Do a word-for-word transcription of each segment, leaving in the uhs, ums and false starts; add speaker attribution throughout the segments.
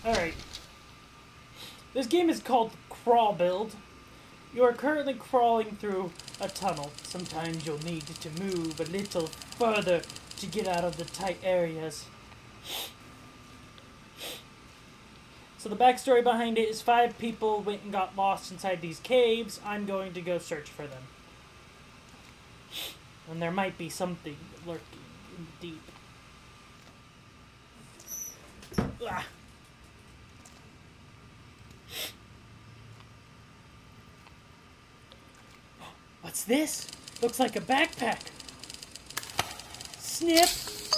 Speaker 1: Alright. This game is called Crawl Build. You are currently crawling through a tunnel. Sometimes you'll need to move a little further to get out of the tight areas. So the backstory behind it is five people went and got lost inside these caves. I'm going to go search for them. And there might be something lurking in the deep. Ah. What's this? Looks like a backpack. Snip.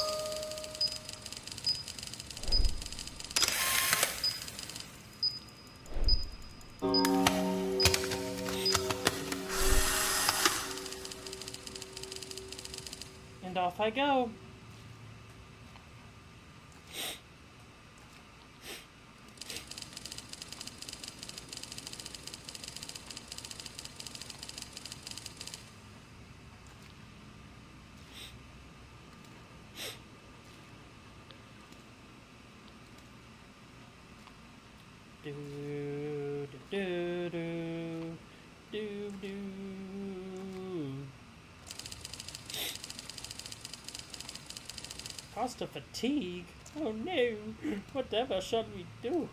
Speaker 1: And off I go. Do do do do do do. Cost of fatigue? Oh no! Whatever shall we do?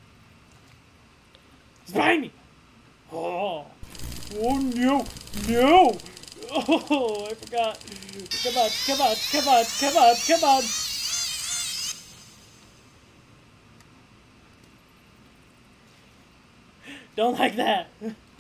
Speaker 1: It's behind me! Oh! Oh no! No! Oh! I forgot! Come on! Come on! Come on! Come on! Come on! Don't like that.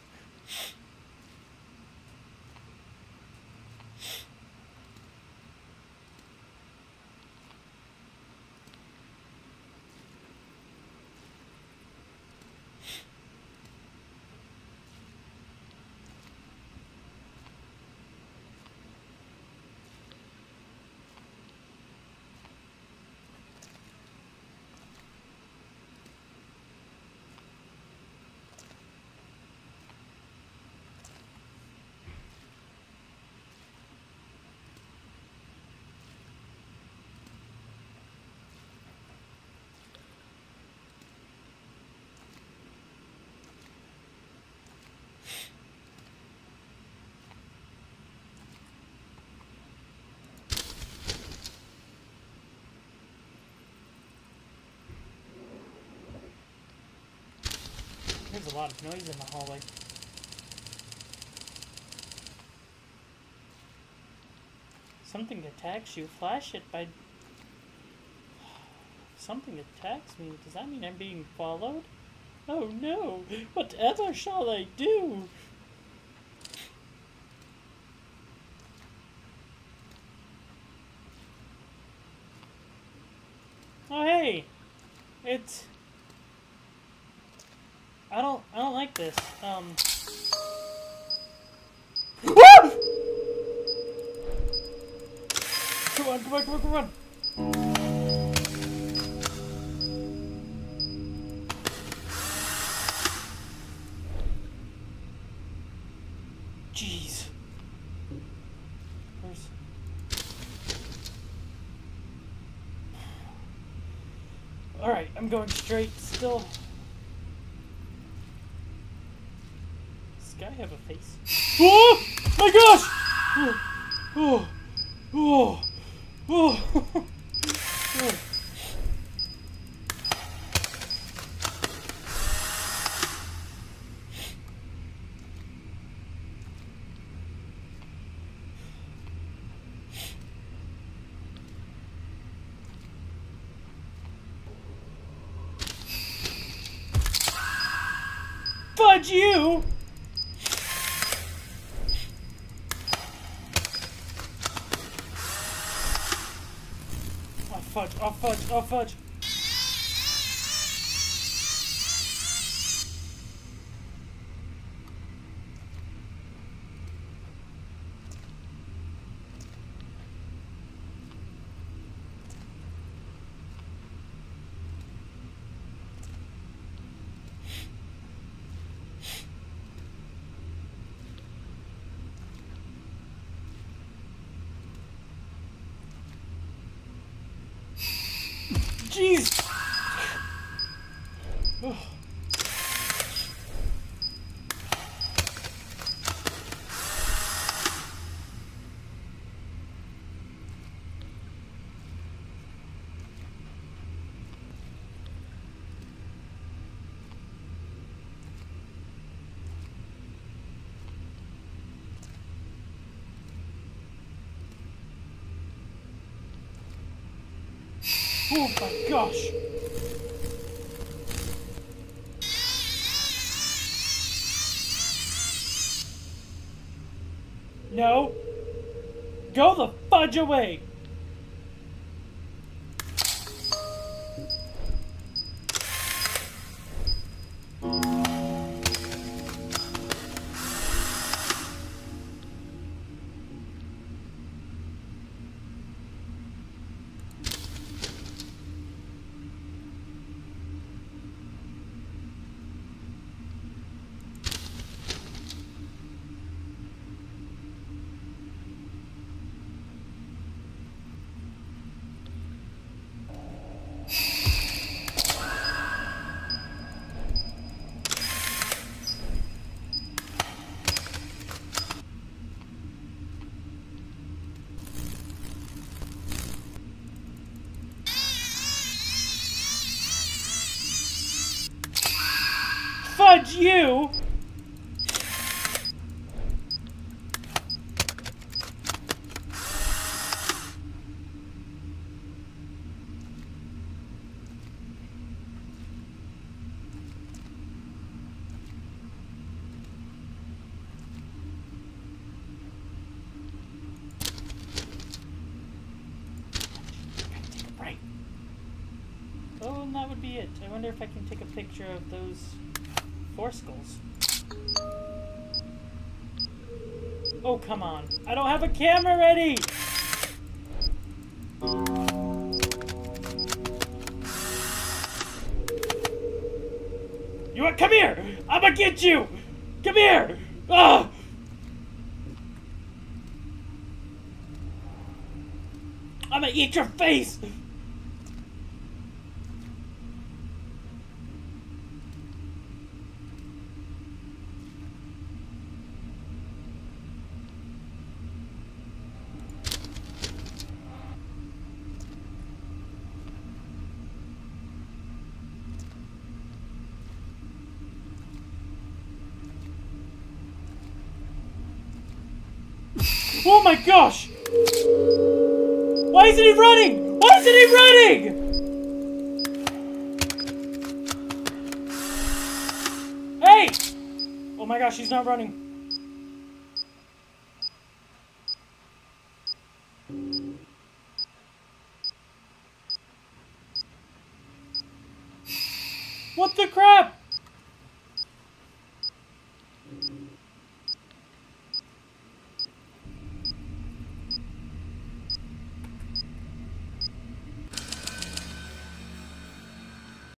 Speaker 1: There's a lot of noise in the hallway. Something attacks you. Flash it by... Something attacks me. Does that mean I'm being followed? Oh no! Whatever shall I do? Oh hey! It's... I don't, I don't like this. Um. Ah! Come on, come on, come on, come on. Jeez. Where's... Alright, I'm going straight still. Guy have a face? Oh my gosh! Oh, oh, oh, oh. Fudge you! Fudge, oh fudge, oh fudge. Jeez! Oh my gosh. No. Go the fudge away. Fudge you! Right. Oh, and that would be it. I wonder if I can take a picture of those four skulls. Oh, come on. I don't have a camera ready! You what? Come here! I'ma get you! Come here! Ah! I'ma eat your face! Oh my gosh! Why isn't he running? Why isn't he running? Hey! Oh my gosh, he's not running. What the crap?